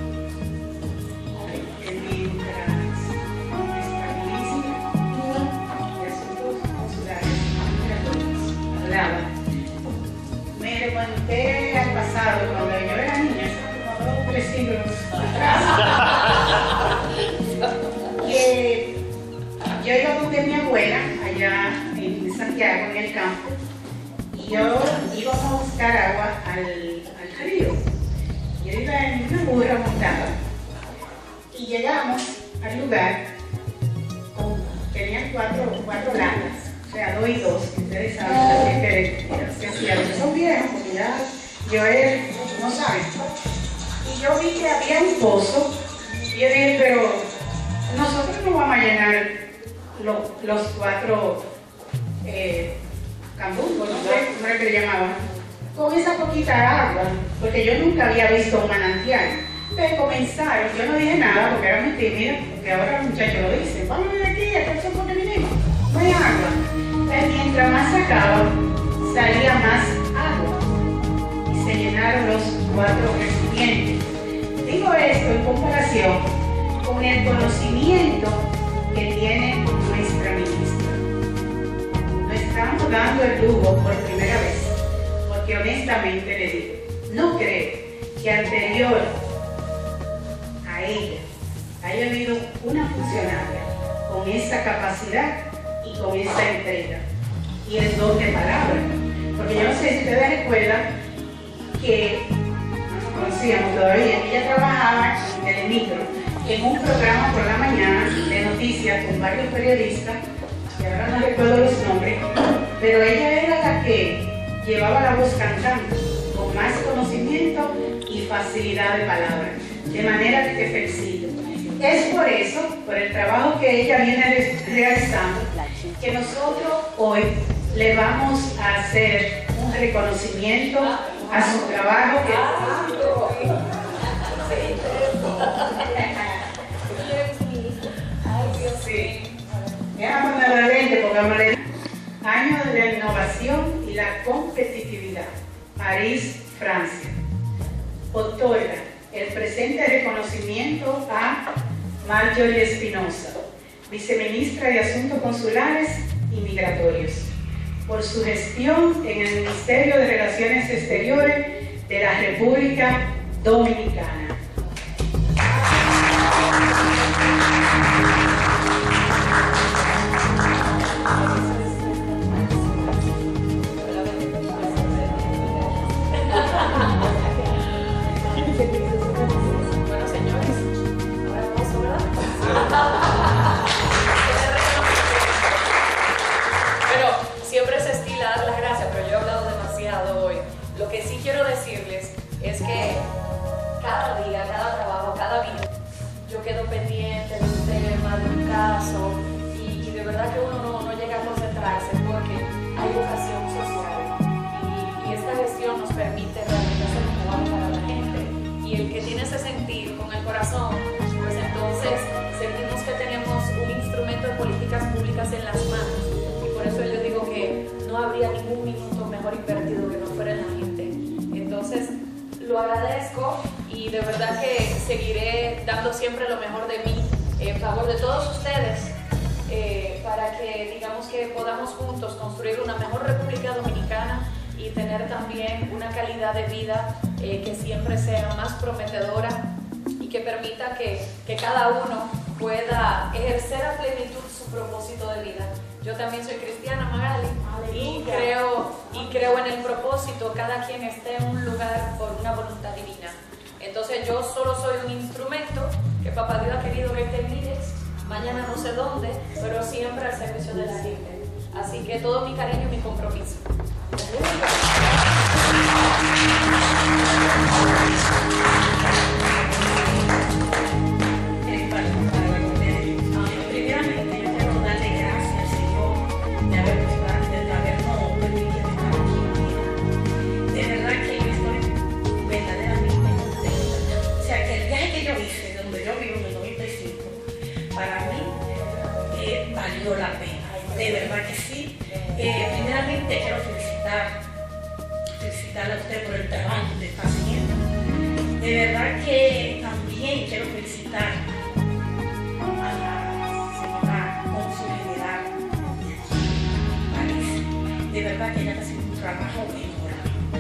Me remonté al pasado, cuando yo era niña, hace como dos o tres siglos atrás, que yo iba donde mi abuela, allá en Santiago, en el campo, y yo íbamos a buscar agua al, al río. Yo iba en una burra montada, y llegamos al lugar, con, tenían cuatro, cuatro latas. O sea, dos y dos, ustedes saben, así que se hacían, son viejos, porque ya yo él, no saben. Y yo vi que había un pozo, y yo dije, pero nosotros no vamos a llenar lo, los cuatro eh, cambumbos, no sé cómo era que le llamaban, con esa poquita agua, porque yo nunca había visto un manantial. Entonces comenzaron, yo no dije nada porque era muy tímida, porque ahora los muchachos lo dicen, vamos a ver aquí, acá es porque vinimos, no hay agua. Entonces, mientras más sacaban, salía más agua y se llenaron los cuatro recipientes. Digo esto en comparación con el conocimiento que tiene nuestra ministra. Nos estamos dando el lujo por primera vez, porque honestamente le digo, no creo que anterior a ella haya habido una funcionaria con esa capacidad y con esa entrega y el don de palabra, porque yo no sé si ustedes recuerdan que no nos conocíamos todavía, ella trabajaba en el micro en un programa por la mañana de noticias con varios periodistas, que ahora no recuerdo los nombres, pero ella era la que llevaba la voz cantando con más conocimiento y facilidad de palabra, de manera que te felicito. Es por eso, por el trabajo que ella viene realizando, que nosotros hoy le vamos a hacer un reconocimiento a su trabajo que sí. Déjame ponerle lente porque me le año de la innovación y la competitividad, París, Francia. Otorga el presente reconocimiento a Marjorie Espinosa, viceministra de Asuntos Consulares y Migratorios, por su gestión en el Ministerio de Relaciones Exteriores de la República Dominicana. Bueno, señores, ahora vamos a hablar. Pero siempre se estila dar las gracias, pero yo he hablado demasiado hoy. Lo que sí quiero decirles es que cada día, cada trabajo, cada minuto, yo quedo pendiente de un tema, de un caso, y, y de verdad que uno no, no llega a concentrarse porque hay vocación social y, y esta gestión nos permite realmente hacer un trabajo para la gente. razón, pues entonces sentimos que tenemos un instrumento de políticas públicas en las manos. Y por eso yo digo que no habría ningún minuto mejor invertido que no fuera en la gente. Entonces, lo agradezco y de verdad que seguiré dando siempre lo mejor de mí en favor de todos ustedes, eh, para que digamos que podamos juntos construir una mejor República Dominicana y tener también una calidad de vida eh, que siempre sea más prometedora y que permita que, que cada uno pueda ejercer a plenitud su propósito de vida. Yo también soy cristiana, Magali, y creo, y creo en el propósito. Cada quien esté en un lugar por una voluntad divina. Entonces yo solo soy un instrumento que Papá Dios ha querido que te mires, mañana no sé dónde, pero siempre al servicio de la gente. Así que todo mi cariño y mi compromiso. Primeramente, yo quiero darle gracias, Señor, de habernos de habernos permitido estar aquí. De verdad que yo estoy verdaderamente contenta. O sea, que el viaje que yo hice, de donde yo vivo en el noventa y cinco, para mí eh, valió la pena. De verdad que sí. Eh, primeramente quiero felicitar, felicitarle a usted por el trabajo que está haciendo. De verdad que también quiero felicitar a la señora cónsul general de aquí, París. De verdad que ella está haciendo un trabajo enorme.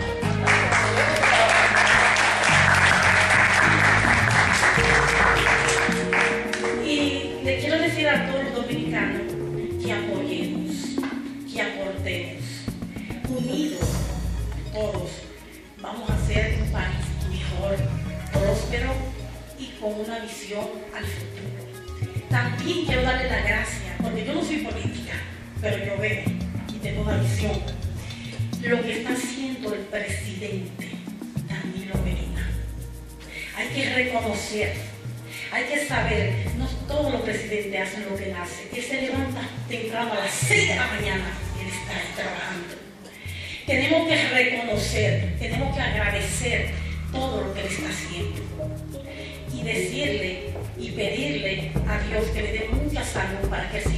Y le quiero decir a todos los dominicanos que apoyemos, que aportemos, unidos todos vamos a hacer un país mejor, próspero y con una visión al futuro. También quiero darle las gracias, porque yo no soy política, pero yo veo y tengo una visión. Lo que está haciendo el presidente Danilo Medina, hay que reconocer, hay que saber, no todos los presidentes hacen lo que él hace. Él se levanta temprano a las seis de la mañana y él está ahí trabajando. Tenemos que reconocer, tenemos que agradecer todo lo que él está haciendo y decirle y pedirle a Dios que le dé mucha salud para que él